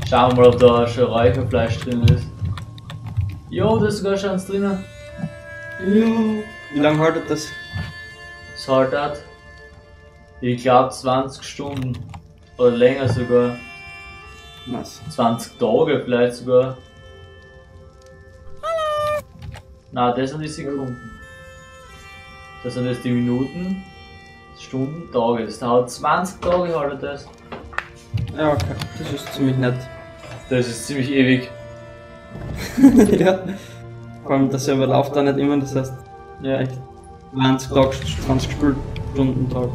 Schauen wir mal, ob da schon Räucherfleisch drin ist. Jo, da ist sogar schon eins drinnen. Jo. Wie lange haltet das? Das haltet, ich glaube 20 Stunden. Oder länger sogar. Was? 20 Tage vielleicht sogar. Na, das sind die Sekunden. Das sind jetzt die Minuten, Stunden, Tage. Das dauert 20 Tage haltet das. Ja, okay. Das ist ziemlich nett. Das ist ziemlich ewig. Ja. Vor allem der Server läuft da nicht immer, das heißt, Ja. echt 20 Tage, 20 Stunden Tag.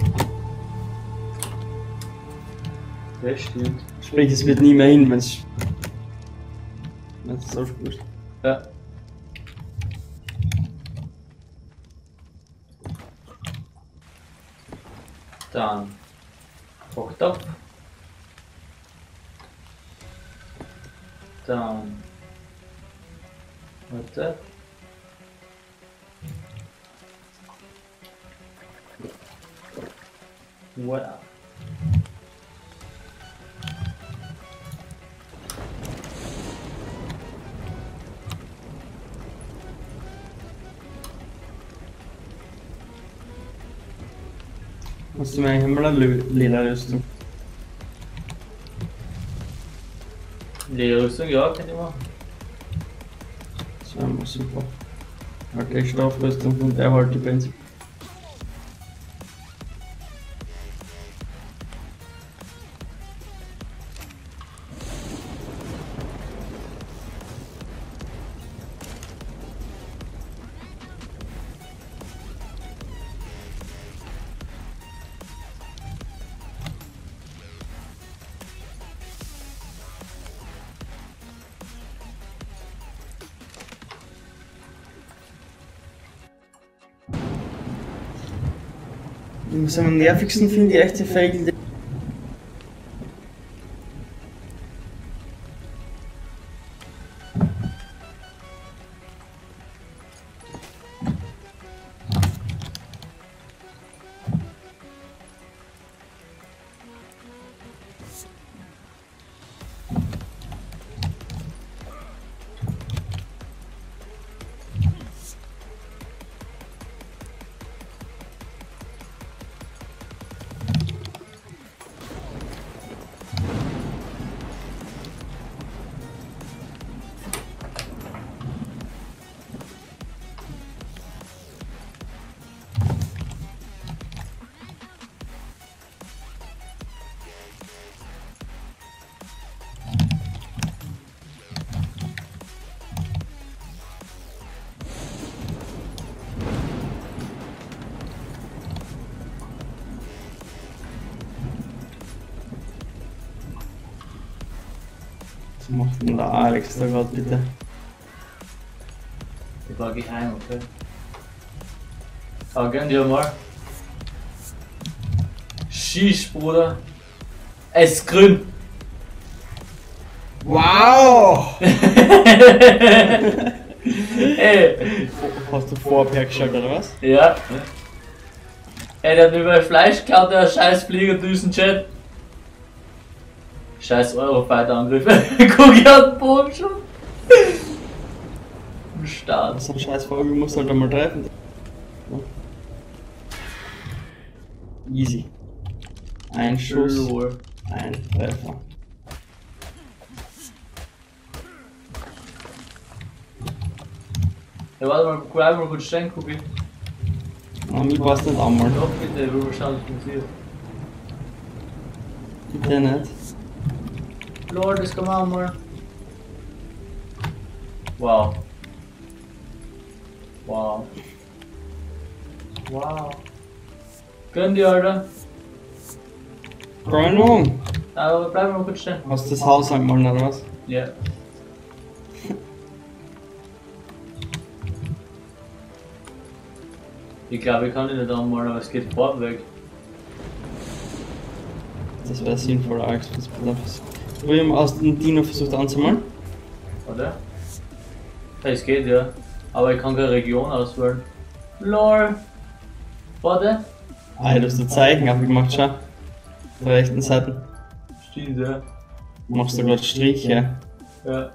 Das stimmt. Sprich, es wird nie mehr hin, wenn es so spielst. Ja. Dann Kochtopf. Dann warte. Voilà. Hast du mir eigentlich mal eine Lederrüstung? Lederrüstung, ja, kann ich machen. Das wäre mal super. Okay, Stoffrüstung und er halt die Benzin. Ich muss sagen, am nervigsten finde ich echt die Felgen. Was macht denn der Alex da gerade bitte? Ich war geheim, okay. Aber gönn dir mal. Shish, Bruder. Es ist grün. Wow! Ey. Hast du vorher geschaut oder was? Ja. Ey, der hat mir mein Fleisch geklaut, der scheiß Fliegerdüsen-Chat. Scheiß Eurofighter-Angriff. Guck, ich hab den Bogen schon. Im Start. So ein scheiß Vogel muss halt einmal treffen. Easy. Ein Schuss, Lol. ein Treffer. Ja, warte mal, bleib mal kurz stehen, guck ich. Na, mir passt nicht einmal. Doch, bitte, ich will mal schauen, was passiert. Bitte nicht. Lol, das kann man auch mal. Wow. Wow. Wow. Gönn dir, Alter. Keine Ahnung. Aber bleib mal kurz stehen. Hast du das Haus angemalt oder was? Ja. Ich glaube, ich kann die nicht anmalen, aber es geht vorweg. Das wäre sinnvoll, Alex. Wir haben aus dem Dino versucht anzumalen. Oder? Ja, es geht ja. Aber ich kann keine Region auswählen. LOL! Warte! Ah, du hast ein Zeichen abgemacht, schau. Auf der rechten Seite. Stimmt, ja. Machst du gerade Striche? Ja.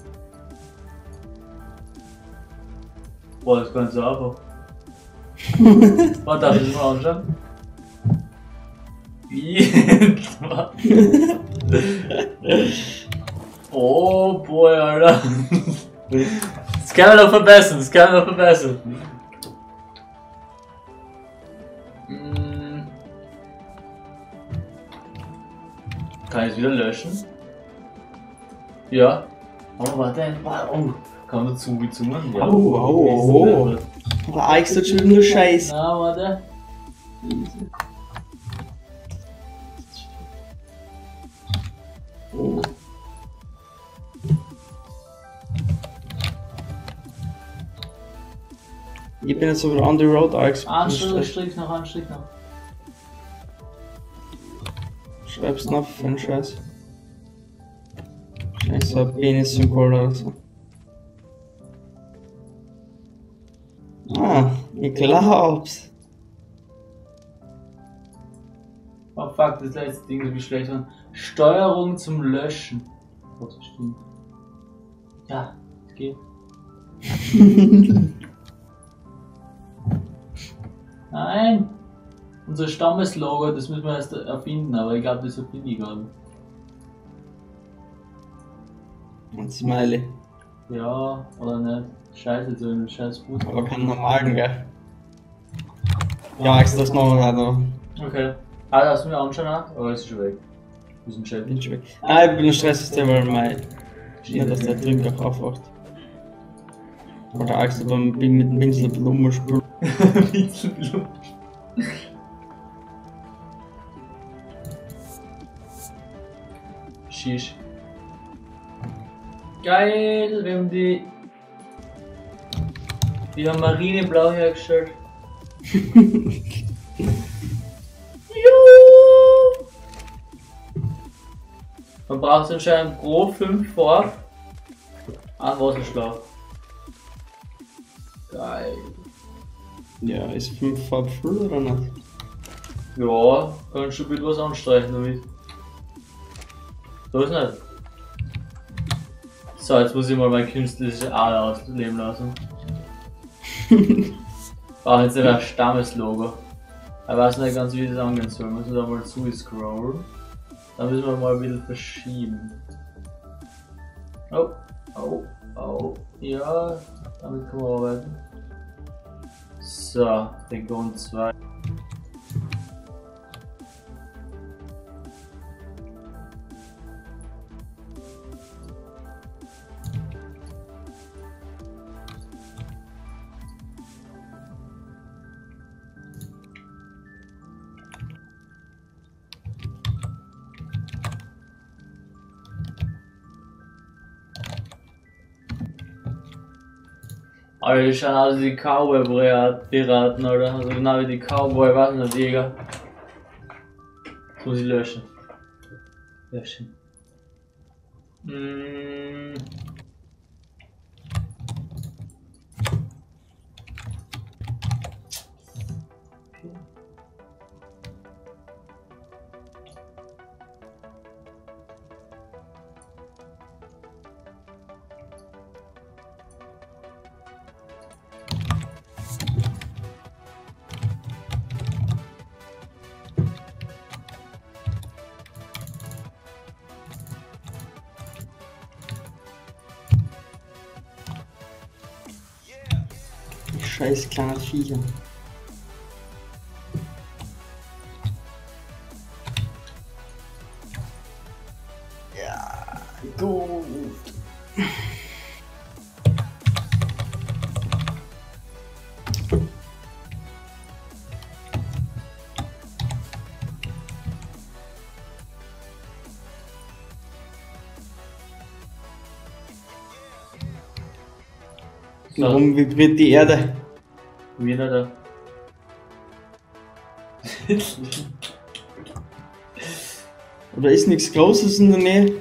Boah, das ist ganz einfach. Warte, darf ich das mal anschauen? Wie? Oh boy, Alter. Das kann man noch verbessern, das kann man noch verbessern. Kann ich es wieder löschen? Ja. Oh, warte. Oh. Kann man dazu gezoomen? Ja. Oh. Aber Alex hat schon nur Scheiß. Na, warte. Oh. Ich bin jetzt sogar on the road, Alex. Anstrich noch, Anstrich noch. Schreib's noch für einen Scheiß. Wahrscheinlich so ein Penis-Symbol oder so. Ah, ich glaub's. Oh fuck, das letzte Ding ist wie schlecht war. Steuerung zum Löschen. Was stimmt? Ja, es geht. Nein! Unser Stammeslogo, das müssen wir erst erfinden, aber ich glaube, das erfinde ich gerade. Ein Smiley. Ja, oder nicht? Scheiße, so ein scheiß Fuß. Aber keinen normalen, gell? Ja, Alex, das machen wir noch. Okay. Ah, hast du mir anschauen auch? Oder ist es schon weg? Wir sind schon Bin schon weg. Ah, ich bin ein Stresssystem, weil mein. Nicht, dass der Drink auch aufwacht. Oder Alex, beim mit dem Pinsel Blumen spielen. Pinselblut. Shish. Geil, wir haben die haben Marineblau hergestellt. Juhu! Man braucht anscheinend pro 5 Farben an Wasserschlauch. Geil. Ja, ist 5 Farben voll oder nicht? Ja, kannst du ein bisschen was anstreichen damit. So ist nicht. So, jetzt muss ich mal mein künstliches Ader ausleben lassen. Brauche jetzt nicht ein Stammeslogo. Ich weiß nicht ganz, wie ich das angehen soll. Müssen wir da mal zu scrollen. Dann müssen wir mal ein bisschen verschieben. Oh, oh, oh. Ja, damit können wir arbeiten. So, Region 2. Aber die schauen aus wie die Cowboy-Piraten, oder? Also genau wie die Cowboy, was nicht, Jäger. Das muss ich löschen. Löschen. Scheiß kleiner Viecher. Ja, gut. Warum vibriert die Erde? Wieder da. Oder ist nichts Großes in der Nähe?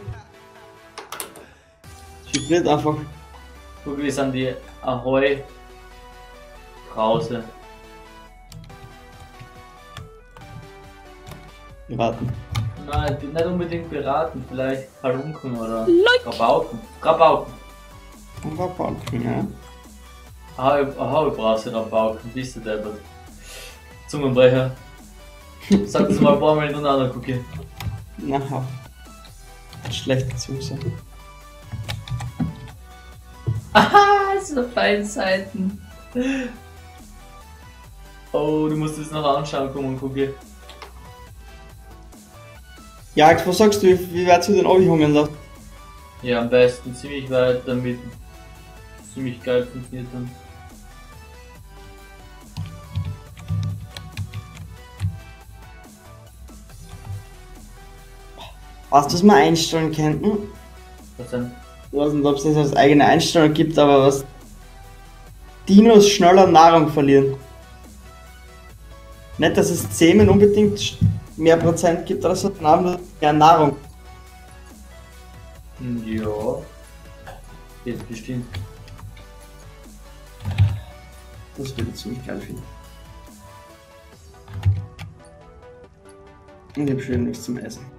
Vibriert einfach. Guck, wir sind die Ahoi Brause. Wir warten. Nein, nicht unbedingt beraten, vielleicht Halunken oder Rabauken. Rabauken. Rabauken, ja. Aha, ich brauche Rabauken, bist du deppert. Zungenbrecher. Sag das mal ein paar Mal hintereinander, Cookie. Na, schlechte Zuse. Aha, so Feinseiten. Oh, du musst es noch anschauen, komm und Cookie. Ja, was sagst du, wie weit du den abhängen lässt? Ja, am besten ziemlich weit, damit ziemlich geil funktioniert dann. Weißt du, was wir einstellen könnten? Was denn? Ich weiß nicht, ob es das als eigene Einstellung gibt, aber was Dinos schneller Nahrung verlieren. Nicht, dass es Zähmen unbedingt mehr Prozent gibt oder so, dann haben wir mehr Nahrung. Ja. Geht bestimmt. Das würde ich ziemlich geil finden. Und ich hab schön nichts zum Essen.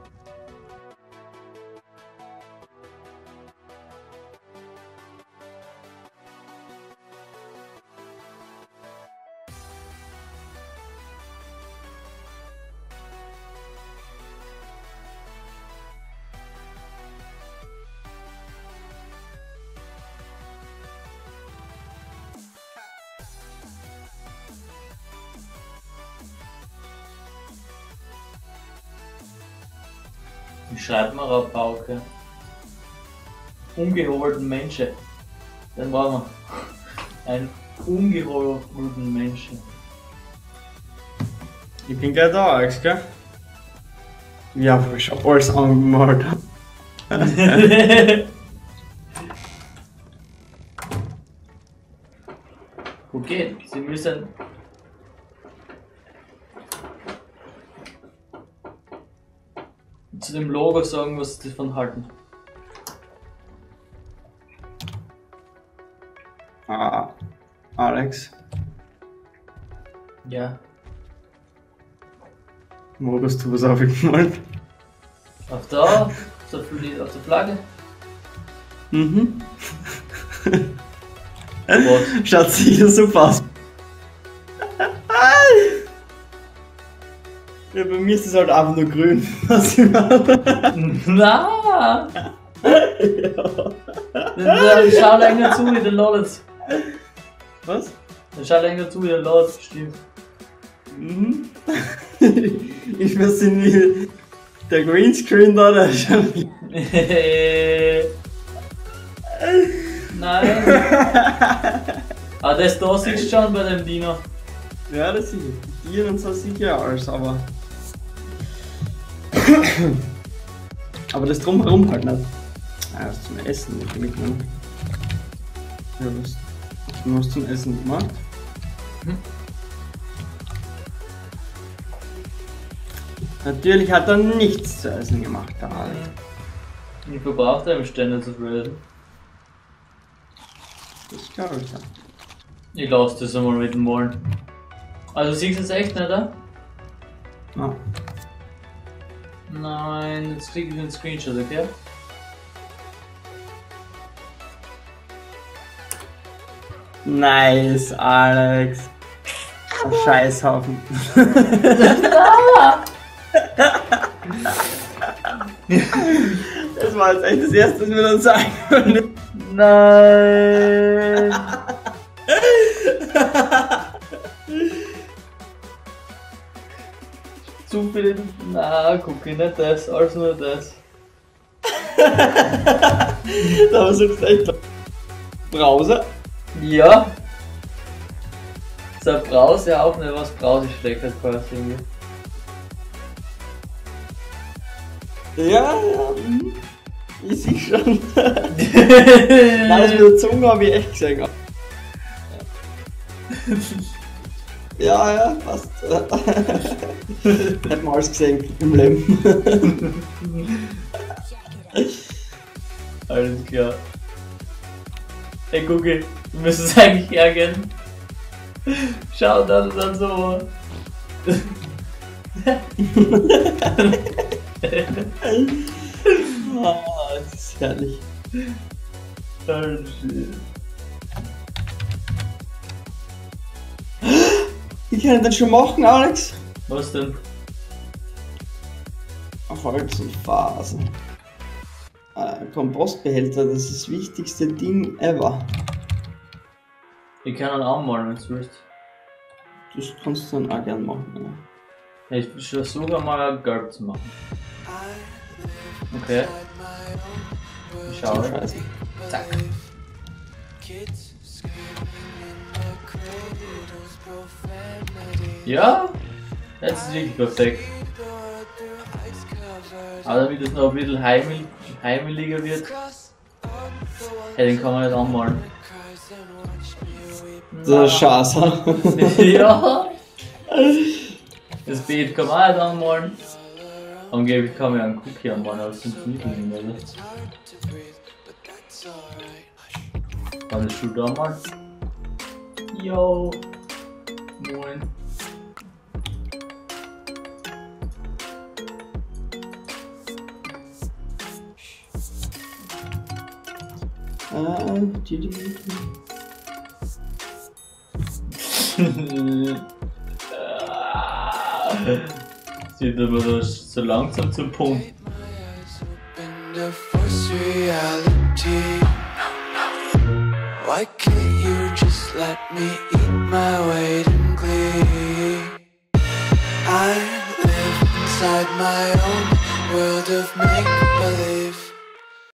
Wie schreibt man Rabauke? Ungehobelten Menschen. Den brauchen wir. Einen ungehobelten Menschen. Ich bin gleich da, Alex, gell? Ja, ich hab alles angemalt. Okay, Sie müssen. Zu dem Logo sagen, was Sie davon halten. Ah, Alex, Ja. wo hast du was aufgemalt? Auf der Flagge? Mhm. Was? Schaut sicher super aus. Ja, bei mir ist es halt einfach nur grün. Was ich meine. Na! Ja. Dann schau länger zu, wie der ladet. Was? Dann schau länger zu, wie der ladet, bestimmt. Mhm. Ich weiß nicht, wie der Greenscreen da, der schon. Nein! Ah, das da siehst du schon bei dem Dino. Ja, das sehe ich. Die Tiere und so sicher alles, aber. Aber das drumherum halt nicht. Ah, das zum Essen nicht mitgenommen. Ja, das. Hast du was zum Essen gemacht? Hm. Natürlich hat er nichts zu essen gemacht, der Alex. Ich verbraucht er im Ständer zu reden. Das glaube ich ja. Ich lasse das einmal mit dem Malen. Also siehst du es echt nicht, oder? Ah. Nein, jetzt krieg ich den Screenshot, okay? Nice, Alex. Ein Scheißhaufen. Das war jetzt echt das erste, was wir dann sagen können. Nein! Zu viel. Na, guck ich nicht das, alles nur das. Da versuchst du echt. Browser? Ja! So ein Brause auch nicht, was Brause steckt halt quasi irgendwie. Ja, ja. Ich sehe schon. Nein, das mit der Zunge habe ich echt gesehen. Ja, ja, passt. Hätten wir alles gesehen im Leben. Alles klar. Hey Google, wir müssen es eigentlich hergehen. Schau, das ist dann so. Das ist herrlich. Oh shit. Ich kann das schon machen, Alex. Was denn? Holz und Faser. Kompostbehälter, das ist das wichtigste Ding ever. Ich kann ihn anmalen, wenn du willst. Das kannst du dann auch gern machen. Ja. Ich versuche mal gelb zu machen. Okay. Ich schaue. Scheiße. Zack. Ja, jetzt ist wirklich perfekt. Aber damit es noch ein bisschen heimeliger wird, hey, den kann man nicht anmalen. Der Scheiße. Ja! Das Beet kann man auch nicht anmalen. Angeblich kann man einen Cookie anmalen, aber das funktioniert nicht mehr. Kann ich schon anmalen? Yo! Moin! Sieht aber das so langsam zum Punkt. Why can't you just let me eat my weight in glee? I live inside my own world of make-believe.